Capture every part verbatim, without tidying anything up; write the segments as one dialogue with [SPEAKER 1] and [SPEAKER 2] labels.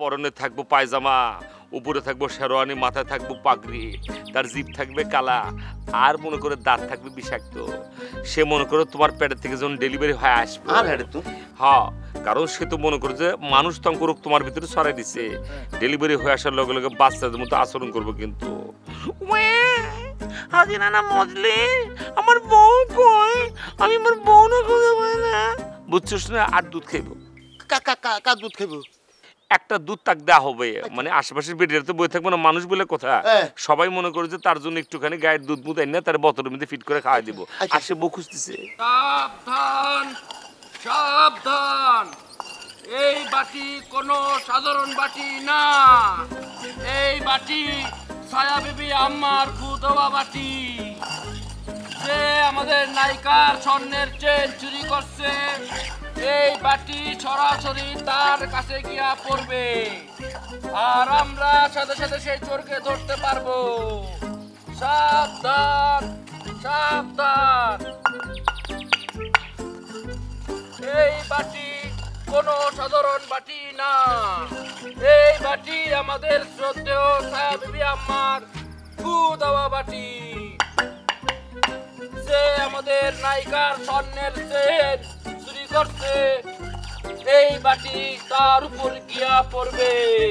[SPEAKER 1] পরনে থাকবো পায়জামা, উপরে থাকবো শেরওয়ানি, মাথায় থাকবো পাগড়ি, তার জিভ থাকবে কালা, আর মনে করে দাঁত থাকবে বিষাক্ত। সে মনে করো তোমার পেটের থেকে যখন ডেলিভারি হয়ে আসবে, হ্যাঁ, কারণ সে তো মনে করো যে মানুষ তঙ্ক রোগ তোমার ভিতরে ছড়াই দিছে, ডেলিভারি হয়ে আসার লগে লগে বাচ্চাদের মতো আচরণ করবো। কিন্তু হাজিনা না মজলি, আমার বউ কই, আমি আমার বউ না খুঁজে পাই না, বুঝছিস না? আর দুধ খাইবো।
[SPEAKER 2] কার দুধ খাইবো?
[SPEAKER 1] একটা দুধ তাক দেওয়া হবে, মানে আশেপাশের বেডিরা তো বই থাকবো না, মানুষ বলে কথা, সবাই মনে করে যে তার জন্য একটুখানি গায়ের দুধ মুধ এনে তার বোতলের মধ্যে ফিট করে খাওয়াই দিব। আর সে বউ খুঁজতেছে।
[SPEAKER 3] সাবধান, সাবধান, এই বাটি কোনো সাধারণ বাটি না, এই বাটি ছায়া বিবি আম্মার ফুদোয়া বাটি। সে আমাদের নায়িকার স্বর্ণের চেন চুরি করছে, এই বাটি সরাসরি তার কাছে গিয়া পড়বে, আর আমরা সাথে সাথে সেই চোরকে ধরতে পারবো। সাবধান, সাবধান, এই বাটি কোনো সাধারণ বাটি না, এই বাটি আমাদের শ্রদ্ধেয় ছায়া বিবি আম্মার ফুদোয়া বাটি। সে আমাদের নায়িকার স্বর্ণের চেন চুরি করছে, এই বাটি তার উপর গিয়া পড়বে।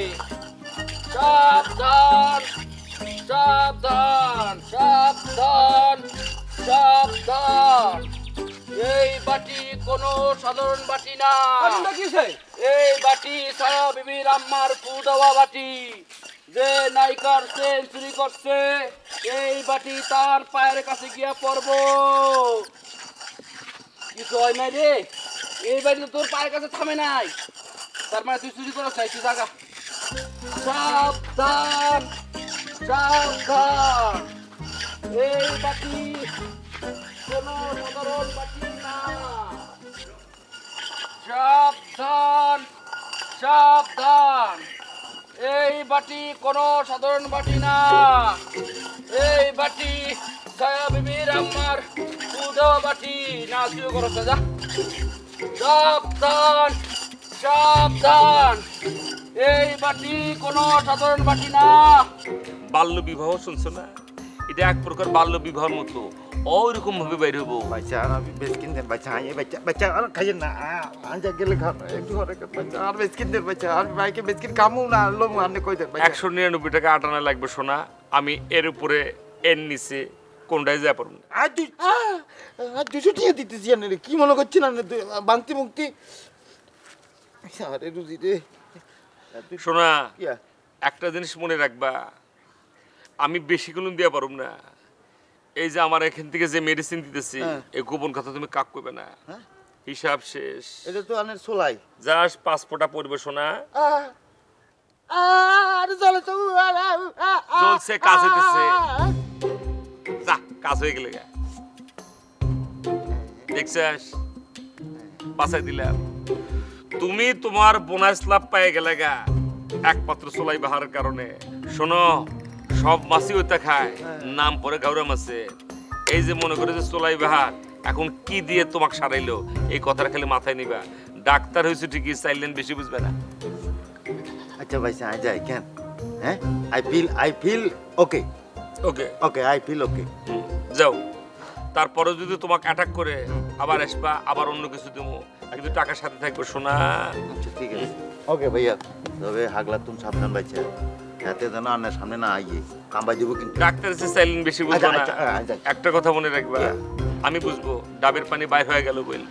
[SPEAKER 3] সাবধান, সাবধান, সাবধান, সাবধান, এই বাটি কোনো সাধারণ বাটি না, এই বাটি ছায়া বিবির আম্মার ফুদোয়া বাটি। যে নায়িকার চেন চুরি করছে, এই বাটি তার পায়ের কাছে গিয়া পড়ব। কিছু হয় নাই রে, এই বাটি তোর পায়ের কাছে থামে নাই, তার মানে তুই চুরি করছ নাই, তুই জাগা। সাবধান, সাবধান, এই বাটি কোনো সাধারণ বাটি না। সাবধান, সাবধান, এই বাটি কোনো সাধারণ বাটি না, এই বাটি ছায়া বিবির আম্মার ফুদোয়া বাটি। না চুরি করছ যা। সাবধান, সাবধান, এই বাটি কোনো সাধারণ বাটি না।
[SPEAKER 1] বাল্য বিবাহ শুনছো না? এটা এক প্রকার বাল্য বিবাহের মতো, ওইরকম ভাবে বাইরে হবো।
[SPEAKER 2] বাচ্চা আমি বেসকিন দেন, বাচ্চা আই বাচ্চা বাচ্চা আর খাইয়েন না, আনজা গেলে খান একটু ঘরে বাচ্চা আর বেসকিন দেন, বাচ্চা আর ভাইকে বেসকিন কামু না লোমু আপনি কই দেন।
[SPEAKER 1] একশো নিরানব্বই টাকা আটানা লাগবে সোনা, আমি এর উপরে এর নিচে কোনটায় যা পারবো না।
[SPEAKER 2] আর তুই আর দুশো টাকা দিতেছি রে, কি মনে করছি না বান্তি মুক্তি। আরে রুজি রে
[SPEAKER 1] সোনা, একটা জিনিস মনে রাখবা, আমি বেশি কোনো দিয়া পারব না। এই যে আমার এখান থেকে যে মেডিসিন দিতেছি, এই গোপন কথা তুমি কাক করবে না, হিসাব শেষ।
[SPEAKER 2] এটা তো আনের সোলাই
[SPEAKER 1] জাস্ট পাসপোর্টটা পড়বে সোনা।
[SPEAKER 2] আরে চলে তো
[SPEAKER 1] চলছে, কাজ হইতেছে, যা কাজ হয়ে গেলে দেখছিস, বাঁচাই দিলাম। তুমি তোমার বোনাস লাভ পেয়ে গেলে গা একমাত্র সোলাই বাহারের কারণে। শোনো, সব মাছই ওইটা খায়, নাম পরে গাউরা মাছে। এই যে মনে করে যে সোলাই বাহার এখন কি দিয়ে তোমাকে সারাইলো, এই কথাটা খালি মাথায় নিবা। ডাক্তার হয়েছে ঠিকই, চাইলেন বেশি বুঝবে না।
[SPEAKER 2] আচ্ছা ভাই আই যাই কেন? হ্যাঁ, I feel I feel okay
[SPEAKER 1] okay
[SPEAKER 2] okay I feel okay.
[SPEAKER 1] যাও, তারপরে যদি তোমাকে অ্যাটাক করে আবার আসবা, আবার অন্য কিছু দেবো, কিন্তু টাকার সাথে থাকবে সোনা।
[SPEAKER 2] আচ্ছা ঠিক আছে, ওকে ভাইয়া। তবে হাগলা তুমি সাবধান বাইছে, এতে যেন আন্নার সামনে না আইয়ে কামবাই দিব কিন্তু।
[SPEAKER 1] ডাক্তার এসে চাইলেন বেশি বুঝবো না। একটা কথা মনে রাখবা, আমি বুঝবো ডাবের পানি বাইর হয়ে গেল বল।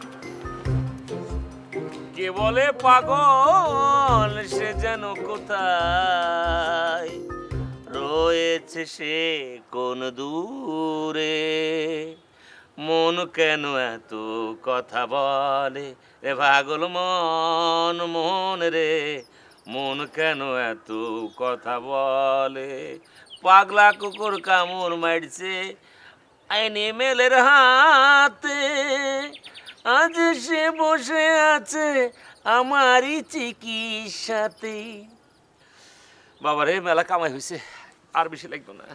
[SPEAKER 1] কে বলে পাগল সে যেন কোথায় রয়েছে, সে কোন দূরে, মন কেন এত কথা বলে রে পাগল মন, মন রে মন কেন এত কথা বলে। পাগলা কুকুর কামড় মারছে আইনি মেলের হাতে, আজ সে বসে আছে আমারই চিকিৎসাতে। বাবারে মেলা কামাই হয়েছে, আর বেশি লাগবে না।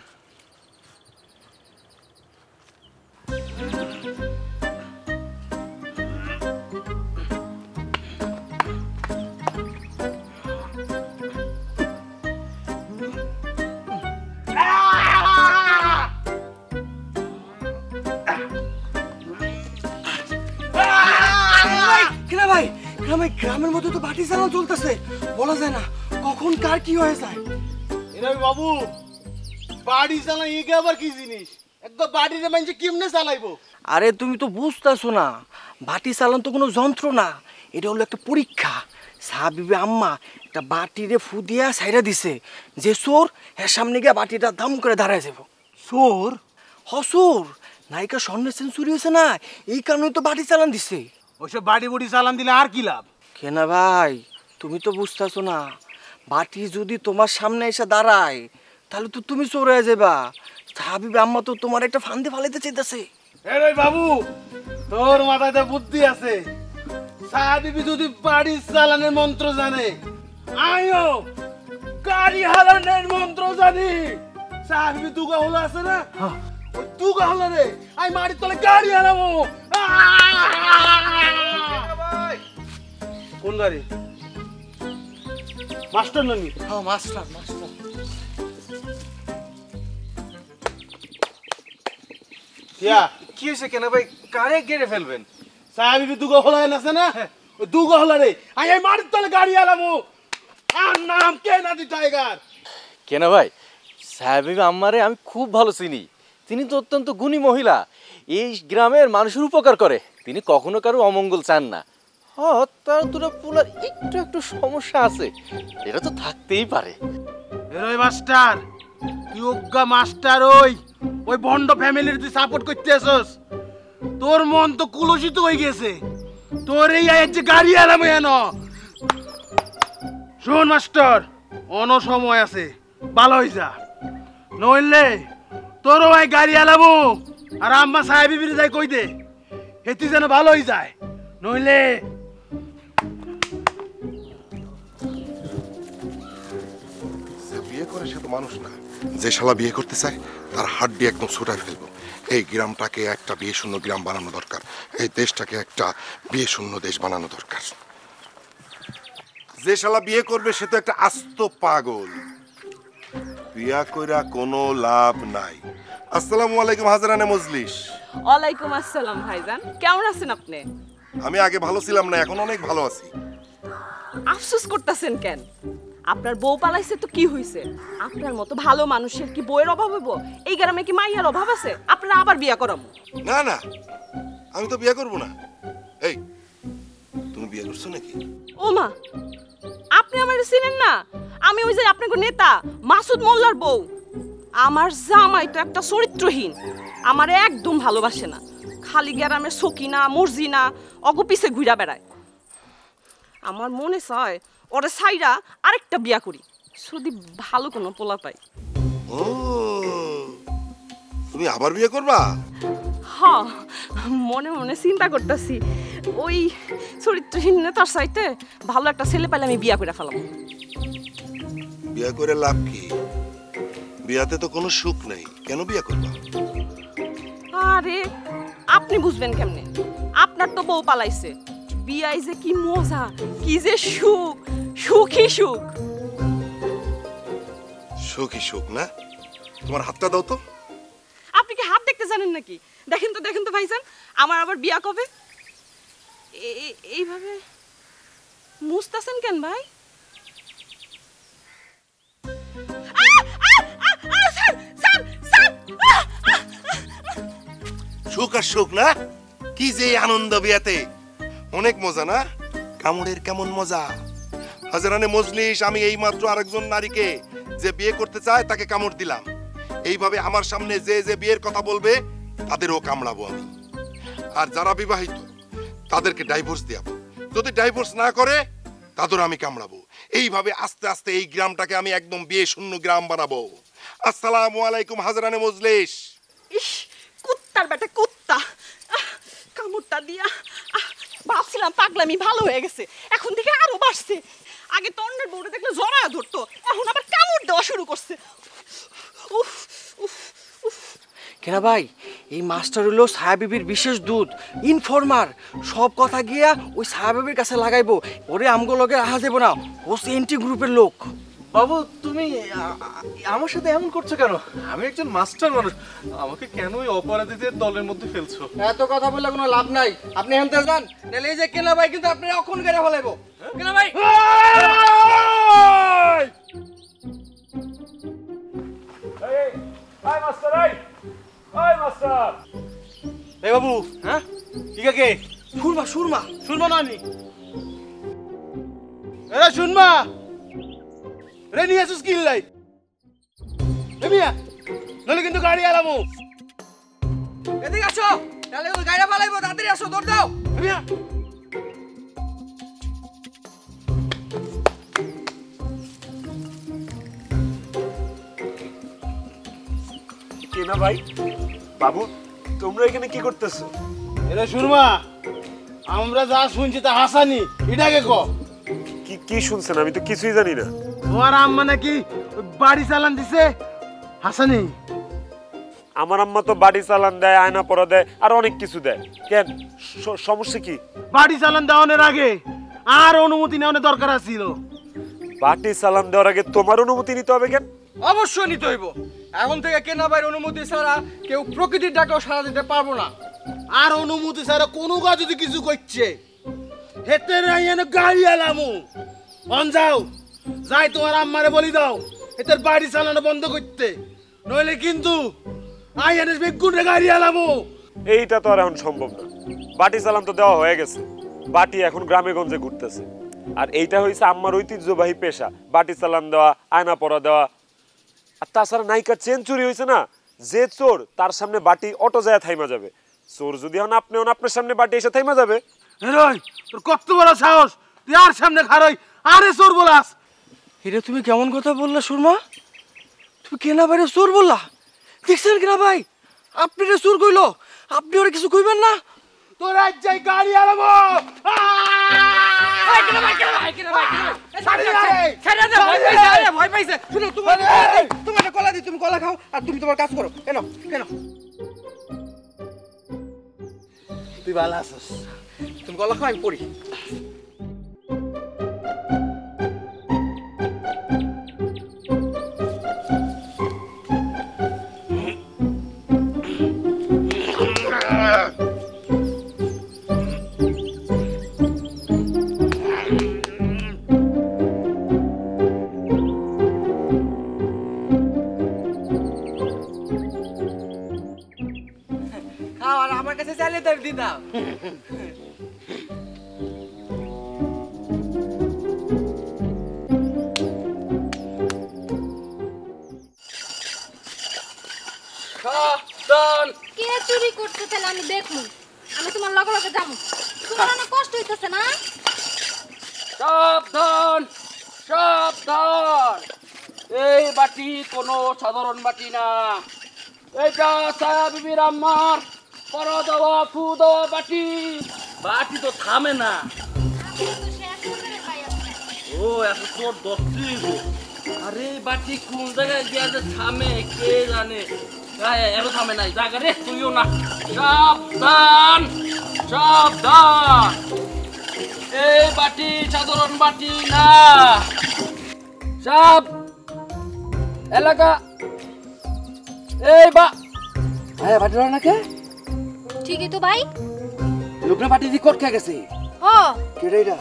[SPEAKER 4] গ্রামে গ্রামের মধ্যে তো বাটি চালান চলতেছে, বলা যায় না কখন কার কি হয়ে যায়।
[SPEAKER 5] এরাই বাবু বাড়ি চালাই এগে আবার কি জিনিস? একদম বাড়িতে মানুষ কেমনে চালাইবো?
[SPEAKER 4] আরে তুমি তো বুঝতেছো না, বাটি চালান তো কোনো যন্ত্র না, এটা হলো একটা পরীক্ষা। সাহাবিবি আম্মা একটা বাটিরে ফু দিয়া সাইরা দিছে, যে চোর এর সামনে গিয়ে বাটিটা দাম করে দাঁড়ায় যাব।
[SPEAKER 5] চোর?
[SPEAKER 4] হসুর নায়িকা স্বর্ণের সেঞ্চুরি হয়েছে না, এই কারণে তো বাটি চালান দিছে।
[SPEAKER 5] ওইসব বাড়ি বুড়ি চালান দিলে আর কি লাভ?
[SPEAKER 4] কেনা ভাই তুমি তো বুঝতেছো না, বাটি যদি তোমার সামনে এসে দাঁড়ায় তাহলে তো তুমি চোর হয়ে যাবা। সাহাবিবি আম্মা তো তোমার একটা ফান্দে ফালাইতে চাইতেছে।
[SPEAKER 5] এরাই বাবু তোর মাথায় তো বুদ্ধি আছে। সাহাবিবি যদি বাড়ি চালানোর মন্ত্র জানে, আয়ো গাড়ি হালানোর মন্ত্র জানি। সাহাবিবি দুগা হলো আছে না, ওই দুগা হলো রে আমি মাটির তলে গাড়ি হালাবো। কোন গাড়ি? মাস্টার ননি?
[SPEAKER 4] হ্যাঁ মাস্টার মাস্টার।
[SPEAKER 5] কিয়া
[SPEAKER 2] কি হয়েছে কেন ভাই, কারে গেড়ে ফেলবেন?
[SPEAKER 5] সাহাবিবি দুগা হলো আছে না, ওই দুগা হলো রে আমি মাটির তলে গাড়ি হালাবো। আর নাম কে নাতি টাইগার।
[SPEAKER 6] কেন ভাই, সাহেব আম্মারে আমি খুব ভালো চিনি। তিনি তো অত্যন্ত গুণী মহিলা, এই গ্রামের মানুষের উপকার করে, তিনি কখনো কারো অমঙ্গল চান না। হ্যাঁ, তার দুটো পোলার একটু একটু সমস্যা আছে, এটা তো থাকতেই পারে।
[SPEAKER 5] এরই মাস্টার ইয়োগা মাস্টার, ওই ওই বন্ড ফ্যামিলির তুই সাপোর্ট করতে আসস। তোর মন তো কুলসিত হয়ে গেছে, তোর এই আয়ের যে গাড়ি এলাম এন। শোন মাস্টার, অন সময় আছে, ভালো হয়ে যা, নইলে তোরও ভাই গাড়ি এলাবো। আর আম্মা সাহেবি বিরে যাই কই দে হেতি যেন ভালো হয়ে যায়, নইলে
[SPEAKER 7] বিয়ে করে সে তো মানুষ না, যে শালা বিয়ে করতে চায় তার হাড্ডি একদম ছুটায় ফেলবো। এই গ্রামটাকে একটা বিয়ে শূন্য গ্রাম বানানো দরকার, এই দেশটাকে একটা বিয়ে শূন্য দেশ বানানো দরকার। যে শালা বিয়ে করবে সে তো একটা আস্ত পাগল, বিয়া কইরা কোনো লাভ নাই। আসসালামু আলাইকুম হাজরানে মজলিস।
[SPEAKER 8] ওয়ালাইকুম আসসালাম ভাইজান, কেমন আছেন আপনি?
[SPEAKER 7] আমি আগে ভালো ছিলাম না, এখন অনেক ভালো আছি।
[SPEAKER 8] আফসোস করতেছেন কেন? আপনার বউ পালাইছে তো কি হইছে? আপনার মতো ভালো মানুষের কি বউয়ের অভাব হইব? এই গ্রামে কি মাইয়ার অভাব আছে? আপনারা আবার বিয়া করাবো?
[SPEAKER 7] না না, আমি তো বিয়ে করবো না। এই তুমি বিয়ে করছো নাকি?
[SPEAKER 8] ও মা, আপনি আমার চিনেন না? আমি ওই যে আপনার নেতা মাসুদ মোল্লার বউ। আমার জামাই তো একটা চরিত্রহীন, আমার একদম ভালোবাসে না, খালি গ্রামের সকিনা মর্জিনা অগো পিছে ঘুরা বেড়ায়। আমার মনে চায় ওরে সাইরা আরেকটা বিয়া করি, যদি ভালো কোনো পোলা পাই।
[SPEAKER 7] ও, তুমি আবার বিয়ে করবা?
[SPEAKER 8] হ, মনে মনে চিন্তা করতেছি, ওই চরিত্রহীন নেতার চাইতে ভালো একটা ছেলে পাইলে আমি বিয়া করে ফেলাম।
[SPEAKER 7] বিয়ে করে লাভ কি? বিয়াতে তো কোনো সুখ নেই, কেন বিয়ে করবা?
[SPEAKER 8] আরে আপনি বুঝবেন কেমনে? আপনার তো বউ পালাইছে, বিয়াই যে কি মজা, কি যে সুখ, সুখী সুখ।
[SPEAKER 7] সুখই সুখ না? তোমার হাতটা দাও তো।
[SPEAKER 8] আপনি কি হাত দেখতে জানেন নাকি? দেখেন তো দেখেন তো ভাইজান, আমার আবার বিয়া কবে? এ- এ- এইভাবে মুছতাছেন কেন ভাই?
[SPEAKER 7] সুখ আর সুখ না? কি যে আনন্দ বিয়াতে, অনেক মজা না? কামড়ের কেমন মজা। হাজারানে মজলিস, আমি এই মাত্র আরেকজন নারীকে যে বিয়ে করতে চায় তাকে কামড় দিলাম। এইভাবে আমার সামনে যে যে বিয়ের কথা বলবে তাদেরও কামড়াবো আমি। আর যারা বিবাহিত তাদেরকে ডাইভোর্স দেব, যদি ডাইভোর্স না করে তাদের আমি কামড়াবো। এইভাবে আস্তে আস্তে এই গ্রামটাকে আমি একদম বিয়ে শূন্য গ্রাম বানাবো। আসসালামু আলাইকুম হাজরানে মজলিস।
[SPEAKER 8] ইস, কুত্তার বেটা কুত্তা, আহ, কামড়টা দিয়া আহ, ভাবছিলাম পাগলামি ভালো হয়ে গেছে, এখন থেকে আরো বাড়ছে। আগে তন্ডের বউটা দেখলে জড়ায় ধরতো, এখন আবার কামড় দেওয়া শুরু করছে। উফ উফ উফ।
[SPEAKER 4] কেনা ভাই, এই মাস্টার হলো সাহাবিবির বিশেষ দূত, ইনফরমার। সব কথা গিয়া ওই সাহাবিবির কাছে লাগাইবো, ওরে আমগো লগে রাহা যাবো না, ও এন্টি গ্রুপের লোক।
[SPEAKER 6] বাবু তুমি আ- আ- আমার সাথে এমন করছো কেন? আমি একজন মাস্টার মানুষ, আমাকে কেন ওই অপরাধীদের দলের মধ্যে ফেলছো?
[SPEAKER 4] এত কথা বললে কোনো লাভ নাই, আপনি হেনতে যান, নাহলে এই যে কেনা ভাই কিন্তু আপনি অখন কেটে ফেলাইবো। কেনা ভাই
[SPEAKER 5] এই বাবু, হ্যাঁ ঠিক আছে,
[SPEAKER 4] সুরমা সুরমা
[SPEAKER 5] শুনবো না নি? এরা শুনবা রে, নিয়ে আসো স্কিল লাইট মিয়া, নাহলে কিন্তু গাড়ি আলামো।
[SPEAKER 4] এদিকে আসো, নাহলে কিন্তু গাড়ি ফেলাইবো, তাড়াতাড়ি আসো, দৌড় দাও।
[SPEAKER 5] মিয়া
[SPEAKER 9] কেনা ভাই, বাবু তোমরা এখানে কি করতেছো?
[SPEAKER 5] এরা শুনবা, আমরা যা শুনছি তা হাসানি, এটাকে ক।
[SPEAKER 9] কি কি শুনছেন? আমি তো কিছুই জানি না।
[SPEAKER 5] তোমার আম্মা নাকি ওই বাড়ি চালান দিছে হাসানি।
[SPEAKER 9] আমার আম্মা তো বাড়ি চালান দেয়, আয়না পরা দেয়, আর অনেক কিছু দেয়। কেন, স- সমস্যা কি?
[SPEAKER 5] বাড়ি চালান দেওয়ানোর আগে আর অনুমতি নেওয়ার দরকার ছিল।
[SPEAKER 9] বাটি চালান দেওয়ার আগে তোমার অনুমতি নিতে হবে কেন?
[SPEAKER 4] অবশ্যই নিতে হইব। এখন থেকে কেনা ভাইয়ের অনুমতি ছাড়া কেউ প্রকৃতির ডাকেও সাড়া দিতে পারবো না।
[SPEAKER 5] আর অনুমতি ছাড়া কোনো কাজ যদি কিছু করছে হেতে রাইয়ানো গাড়ি আলামু। অন যাও, যাই তোমার আম্মারে বলি দাও এদের বাড়ি চালানো বন্ধ করতে, নইলে কিন্তু আইয়ানের বেগুনে গাড়ি আলামু।
[SPEAKER 9] এইটা তো আর এখন সম্ভব না। বাটি চালান তো দেওয়া হয়ে গেছে, বাটি এখন গ্রামে গঞ্জে ঘুরতেছে। আর এইটা হয়েছে আম্মার ঐতিহ্যবাহী পেশা, বাটি চালান দেওয়া, আয়না পরা দেওয়া। আর তাছাড়া নায়িকার চেন চুরি হয়েছে না, যে চোর তার সামনে বাটি অটো যায় থাইমা যাবে। চোর যদি হন আপনি হন, আপনার সামনে বাটি এসে থাইমা যাবে।
[SPEAKER 5] হেরোই, তোর কত বড় সাহস, তুই আর সামনে খারই আরে চোর বলাস।
[SPEAKER 4] এটা তুমি কেমন কথা বললা সুরমা? তুমি কেনা ভাইয়ের চোর বললা? দেখছেন কেনা ভাই, আপনি রে চোর কইলো, আপনি ওরা কিছু কইবেন না?
[SPEAKER 5] তোর আজ যাই গাড়ি আলামু।
[SPEAKER 4] ভয় পাইছে, শুনো তোমার তোমার কলা দি, তুমি কলা খাও আর তুমি তোমার কাজ করো। কেন কেন
[SPEAKER 5] তুই ভালো আছিস?
[SPEAKER 4] তুমি কলা খাও, আমি পড়ি। খাও আর আমার কাছে চাইলে তো দিতাম।
[SPEAKER 3] সাবধান,
[SPEAKER 10] কে চুরি করতে তাহলে আমি দেখবো, আমি তোমার লগে লগে যাবো। তোমার অনেক কষ্ট হইতেছে না?
[SPEAKER 3] সাবধান, সাবধান। এই বাটি কোনো সাধারণ বাটি না, এটা ছায়া বিবির আম্মার পরা দেওয়া ফু দেওয়া বাটি। বাটি তো থামে না।
[SPEAKER 10] আমি তো শেষ করে পাই আছে।
[SPEAKER 3] ও এত তোর দশটি গো। আরে বাটি কোন জায়গায় গিয়ে যে থামে কে জানে। গায়ে এর থামে নাই, জায়গা রে তুইও না। সাবধান, সাবধান। এই বাটি সাধারণ বাটি না। সাব এলাকা এই বা হ্যাঁ বাটি না কে?
[SPEAKER 10] ঠিকই তো ভাই।
[SPEAKER 3] লোকরা বাটি দি কোট খেয়ে গেছে।
[SPEAKER 10] ও
[SPEAKER 3] কেডা এটা?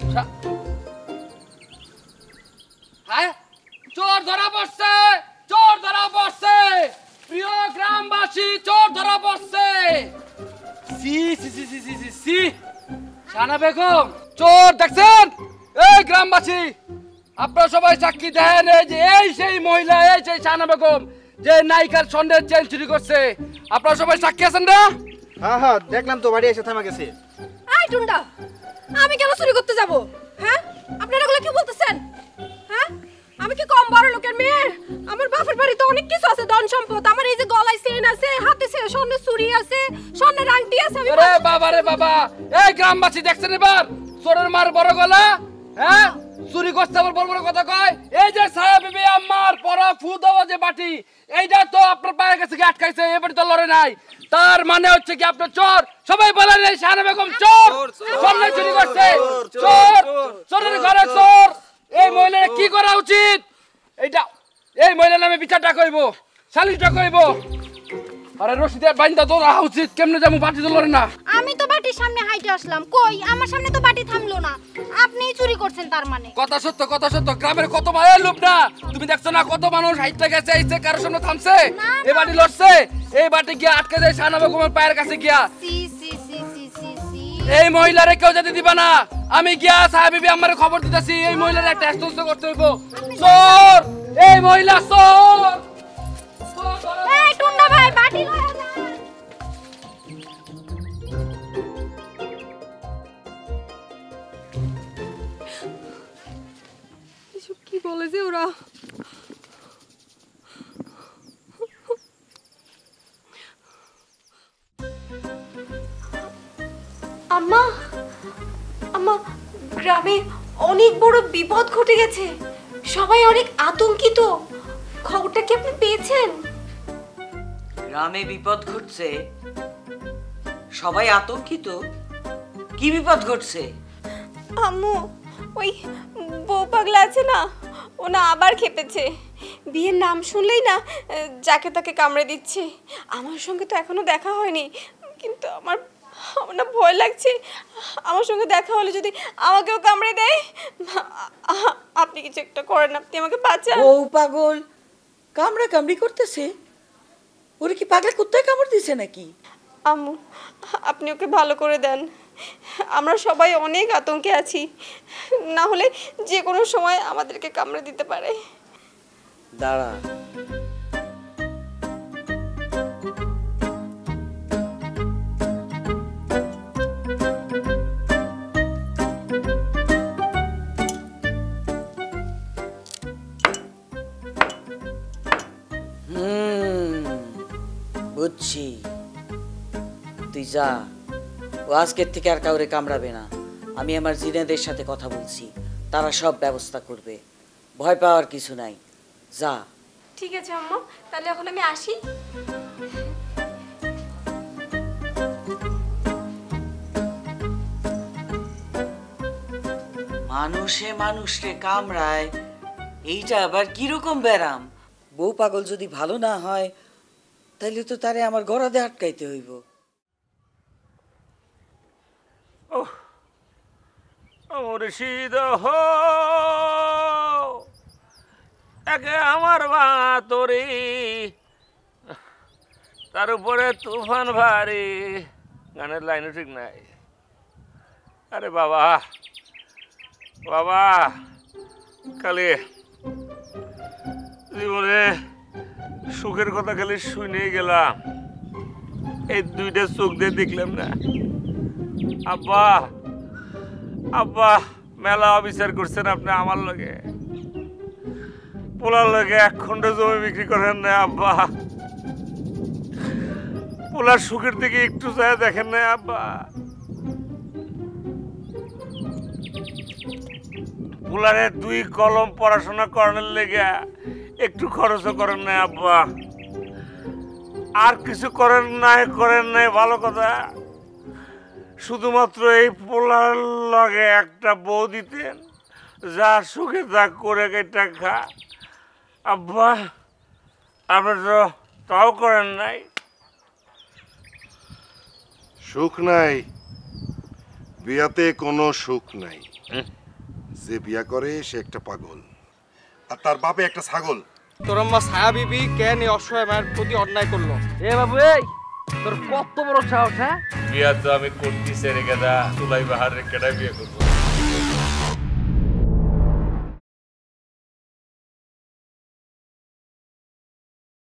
[SPEAKER 3] হ্যাঁ, চোর ধরা পড়ছে, চোর ধরা পড়ছে। প্রিয় গ্রামবাসী, চোর ধরা পড়ছে। সি সি সি সি সি সি সি শানা বেগম চোর দেখছেন? এই গ্রামবাসী আপনারা সবাই সাক্ষী দেন, এই যে এই সেই মহিলা, এই সেই শানা বেগম যে নায়িকার স্বর্ণের চেন চুরি করছে। আপনারা সবাই সাক্ষী আছেন না?
[SPEAKER 2] হ্যাঁ হ্যাঁ, দেখলাম তো বাড়ি এসে থামা গেছে।
[SPEAKER 10] আই টুন্ডা, আমি কেন চুরি করতে যাব? হ্যাঁ, আপনারা এগুলো কি বলতেছেন? হ্যাঁ, আমি কি কম বড় লোকের মেয়ে? আমার বাপের বাড়িতে অনেক কিছু আছে, ধন সম্পদ। আমার এই যে গলায় চেন আছে, হাতে স্বর্ণের চুড়ি আছে, স্বর্ণের আংটি আছে। আমি
[SPEAKER 3] আরে বাবা রে বাবা, এই গ্রামবাসী দেখছেন এবার চোরের মার বড় গলা। হ্যাঁ, চুরি করতে আবার বড় বড় কথা কয়। এই যে ছায়া বিবি আম্মার পরা ফু দেওয়া যে বাটি, এইটা তো আপনার পায়ের কাছে কি আটকাইছে, এবারে তো লড়ে নাই। তার মানে হচ্ছে কি আপনার চোর। সবাই বলেন এই শাহানা বেগম চোর, স্বর্ণ চুরি করছে। চোর, চোরের ঘরে চোর। এই মহিলার কি করা উচিত? এইটা এই মহিলা নামে বিচারটা কইব সালিশটা কইব আরে রশিদে বাইন্দা তো রাখা উচিত কেমনে যাবো বাটি তোলরে না
[SPEAKER 11] আমি তো বাটির সামনে হাইটে আসলাম কই আমার সামনে তো বাটি থামলো না আপনিই চুরি করছেন তার মানে
[SPEAKER 3] কথা সত্য কথা সত্য গ্রামের কত মায়ের লোক না তুমি দেখছো না কত মানুষ হাইটে গেছে এইছে কারো সামনে থামছে এই বাটি লড়ছে এই বাটি গিয়া আটকে যায় শাহনাবা কুমার পায়ের কাছে গিয়া
[SPEAKER 11] সি সি সি সি সি সি
[SPEAKER 3] এই মহিলারে কেউ যেতে দিবা না আমি গিয়া সাহেব আমারে খবর দিতেছি এই মহিলার একটা টেস্ট করতে হইব চোর এই মহিলা চোর
[SPEAKER 11] এই টুন্ডা ভাই বাটি লয়া না
[SPEAKER 10] এসব কি বলেছে ওরা আম্মা আম্মা গ্রামে অনেক বড় বিপদ ঘটে গেছে সবাই অনেক আতঙ্কিত খবরটা কি আপনি পেয়েছেন
[SPEAKER 12] গ্রামে বিপদ ঘটছে সবাই আতঙ্কিত কি বিপদ ঘটছে
[SPEAKER 10] আম্মু ওই বউ পাগলা আছে না ও না আবার খেপেছে বিয়ের নাম শুনলেই না যাকে তাকে কামড়ে দিচ্ছে আমার সঙ্গে তো এখনো দেখা হয়নি কিন্তু আমার আমার না ভয় লাগছে আমার সঙ্গে দেখা হলে যদি আমাকেও কামড়ে দেয় আপনি কিছু একটা করেন আপনি আমাকে বাঁচান
[SPEAKER 12] বউ পাগল কামড়া কামড়ি করতেছে ওরে কি পাগলা কুত্তায় কামড় দিছে নাকি
[SPEAKER 10] আম্মু আপনি ওকে ভালো করে দেন আমরা সবাই অনেক আতঙ্কে আছি না হলে যে কোনো সময় আমাদেরকে কামড়ে দিতে পারে
[SPEAKER 12] দাঁড়া হুম বুঝছি তুই যা ও আজকের থেকে আর কাউরে কামড়াবে না আমি আমার জিনেদের সাথে কথা বলছি তারা সব ব্যবস্থা করবে ভয় পাওয়ার কিছু নাই যা
[SPEAKER 10] ঠিক আছে আম্মা তাহলে এখন আমি আসি
[SPEAKER 12] মানুষে মানুষকে কামড়ায় এইটা আবার কিরকম ব্যারাম বউ পাগল যদি ভালো না হয় তাহলে তো তারে আমার গড়াদে আটকাইতে হইব
[SPEAKER 1] মুর্শিদ হো একে আমার মা তোরি তার উপরে তুফান ভারী গানের লাইনও ঠিক নাই আরে বাবা বাবা খালি জীবনে সুখের কথা খালি শুনে গেলাম এই দুইটা চোখ দিয়ে দেখলাম না আব্বা আব্বা মেলা অবিচার করছেন আপনি আমার লগে পোলার লগে এক খন্ড জমি বিক্রি করেন না আব্বা পোলার সুখের দিকে একটু যায় দেখেন না আব্বা পোলারে দুই কলম পড়াশোনা করানোর লেগে একটু খরচও করেন না আব্বা আর কিছু করেন নাই করেন নাই ভালো কথা শুধুমাত্র এই পোলার লগে একটা বউ দিতেন যা সুখে তা করে কেটে খা আব্বা আপনি তো তাও করেন নাই
[SPEAKER 7] সুখ নাই বিয়াতে কোনো সুখ নাই যে বিয়া করে সে একটা পাগল আর তার বাপে একটা ছাগল
[SPEAKER 4] তোর আম্মা ছায়া বিবি কেন এই অসহায় মায়ের প্রতি অন্যায় করলো
[SPEAKER 3] এ বাবু এই তোর কত বড় সাহস হ্যাঁ
[SPEAKER 1] বিয়া তো আমি করতেছি রে গেদা তুলাই বাহার রে কেডা বিয়ে করবো